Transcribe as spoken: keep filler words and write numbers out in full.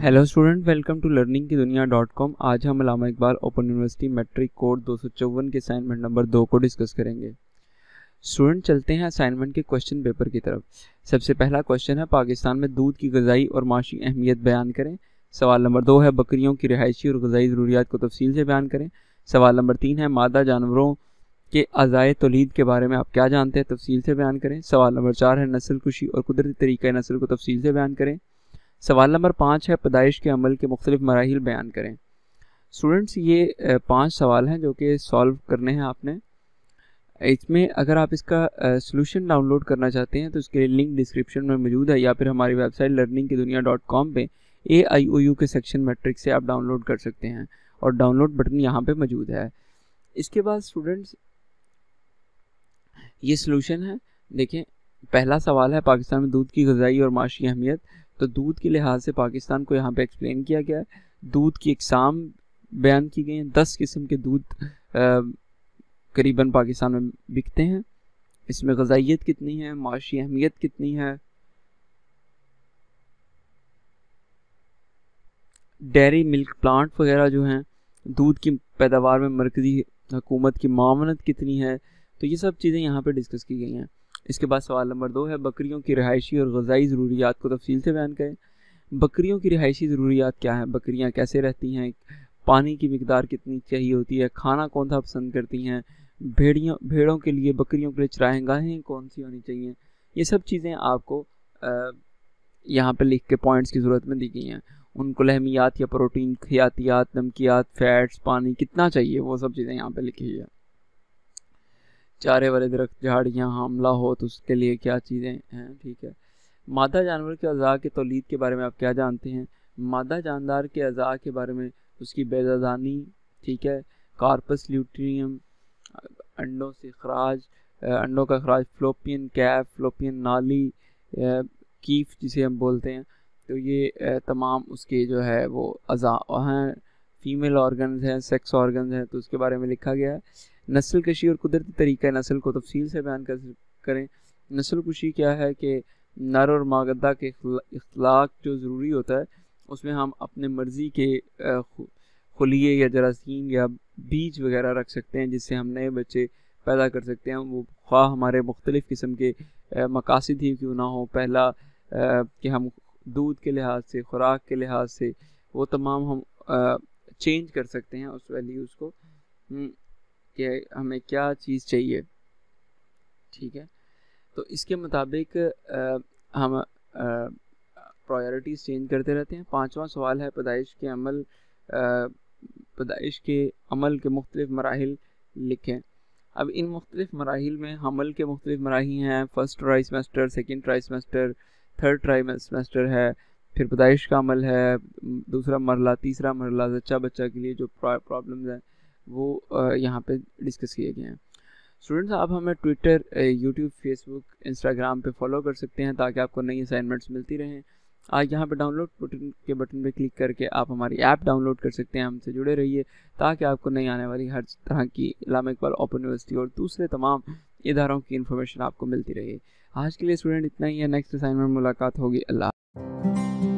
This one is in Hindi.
Hello student, welcome to learning की दुनिया डॉट कॉम। आज हम Allama Iqbal open university matric code दो सौ चौवन के असाइनमेंट नंबर दो को डिस्कस करेंगे। स्टूडेंट चलते हैं असाइनमेंट के क्वेश्चन पेपर की तरफ। सबसे पहला क्वेश्चन है, पाकिस्तान में दूध की ग़ज़ाई और माशी अहमियत बयान करें। सवाल नंबर दो है, बकरियों की रिहायशी और ग़ज़ाई ज़रूरियात को तफसील से बयान करें। सवाल नंबर तीन है, मादा जानवरों के अज़ाए तौलीद के बारे में आप क्या जानते हैं, तफसील से बयान करें। सवाल नंबर चार है, नस्ल कुशी और कुदरती तरीक़े नस्ल को तफसील से बयान करें। सवाल नंबर पाँच है, पैदाइश के अमल के मुख्तलिफ मराहिल बयान करें। स्टूडेंट्स ये पांच सवाल हैं जो कि सॉल्व करने हैं आपने। इसमें अगर आप इसका सॉल्यूशन डाउनलोड करना चाहते हैं तो इसके लिए लिंक डिस्क्रिप्शन में मौजूद है, या फिर हमारी वेबसाइट लर्निंग की दुनिया डॉट कॉम पर ए आई ओ यू के सेक्शन मैट्रिक से आप डाउनलोड कर सकते हैं और डाउनलोड बटन यहाँ पे मौजूद है। इसके बाद स्टूडेंट्स ये सॉल्यूशन है। देखें, पहला सवाल है, पाकिस्तान में दूध की ग़ज़ाई और माशी अहमियत। तो दूध के लिहाज से पाकिस्तान को यहाँ पे एक्सप्लेन किया गया है। दूध की इकसाम बयान की गई हैं। दस किस्म के दूध करीबन पाकिस्तान में बिकते हैं। इसमें ग़ज़ाइयत कितनी है, माशी अहमियत कितनी है, डेयरी मिल्क प्लांट वगैरह जो हैं, दूध की पैदावार में मरकज़ी हुकूमत की मामनत कितनी है। तो ये सब चीज़ें यहाँ पे डिस्कस की गई हैं। इसके बाद सवाल नंबर दो है, बकरियों की रिहायशी और ग़ज़ाई ज़रूरियात को तफसील से बयान करें। बकरियों की रिहायशी ज़रूरियात क्या है, बकरियां कैसे रहती हैं, पानी की मिकदार कितनी चाहिए होती है, खाना कौन सा पसंद करती हैं, भेड़ियों भेड़ों के लिए बकरियों के लिए चरागाहें कौन सी होनी चाहिए। ये सब चीज़ें आपको यहाँ पर लिख के पॉइंट्स की ज़रूरत में दी गई हैं। उनको लहमियात या प्रोटीन, खियातियात, नमकियात, फैट्स, पानी कितना चाहिए, वो सब चीज़ें यहाँ पर लिखी है। चारे वाले दरख्त, झाड़ियाँ हमला हो तो उसके लिए क्या चीज़ें हैं, ठीक है। मादा जानवर के अज़ा के तौलीद के बारे में आप क्या जानते हैं। मादा जानदार के अज़ा के बारे में उसकी बेज़ादानी, ठीक है। कार्पस ल्यूटियम, अंडों से खराज, अंडों का खराज, फ्लोपियन कैफ, फ्लोपियन नाली, कीफ जिसे हम बोलते हैं। तो ये तमाम उसके जो है वो अज़ा हैं। फीमेल ऑर्गन्स हैं, सेक्स ऑर्गन्स हैं, तो उसके बारे में लिखा गया है। नस्ल कशी और कुदरती तरीक़ा नस्ल को तफसील से बयान कर करें। नस्ल कुशी क्या है कि नर और मादा के इख्तलाक जो ज़रूरी होता है उसमें हम अपने मर्ज़ी के खुलिये या जरासीम या बीज वगैरह रख सकते हैं, जिससे हम नए बच्चे पैदा कर सकते हैं। वो ख्वाह हमारे मुख्तलिफ़ किस्म के मकासद ही क्यों ना हो। पहला कि हम दूध के लिहाज से, ख़ुराक के लिहाज से, वो तमाम हम चेंज कर सकते हैं उस वैल्यूज़ को कि हमें क्या चीज़ चाहिए, ठीक है। तो इसके मुताबिक हम प्रायोरिटीज़ चेंज करते रहते हैं। पांचवा सवाल है, पैदाइश के अमल पैदाइश के अमल के मुख्तलिफ मराहिल लिखें। अब इन मुख्तलिफ मराहिल में हमल के मुख्तलिफ मराहिल हैं। First trimester, second trimester, third trimester है, फिर पैदाइश का अमल है, दूसरा मरला, तीसरा मरला, जच्चा बच्चा के लिए जो प्रॉब्लम्स हैं वो यहाँ पे डिस्कस किए गए हैं। स्टूडेंट्स, आप हमें ट्विटर, यूट्यूब, फेसबुक, इंस्टाग्राम पे फॉलो कर सकते हैं ताकि आपको नई असाइनमेंट्स मिलती रहें। आज यहाँ पे डाउनलोड बटन के बटन पे क्लिक करके आप हमारी ऐप डाउनलोड कर सकते हैं। हमसे जुड़े रहिए ताकि आपको नई आने वाली हर तरह की अल्लामा इकबाल ओपन यूनिवर्सिटी और दूसरे तमाम इदारों की इन्फॉर्मेशन आपको मिलती रहे। आज के लिए स्टूडेंट इतना ही है। नेक्स्ट असाइनमेंट मुलाकात होगी। अल्लाह।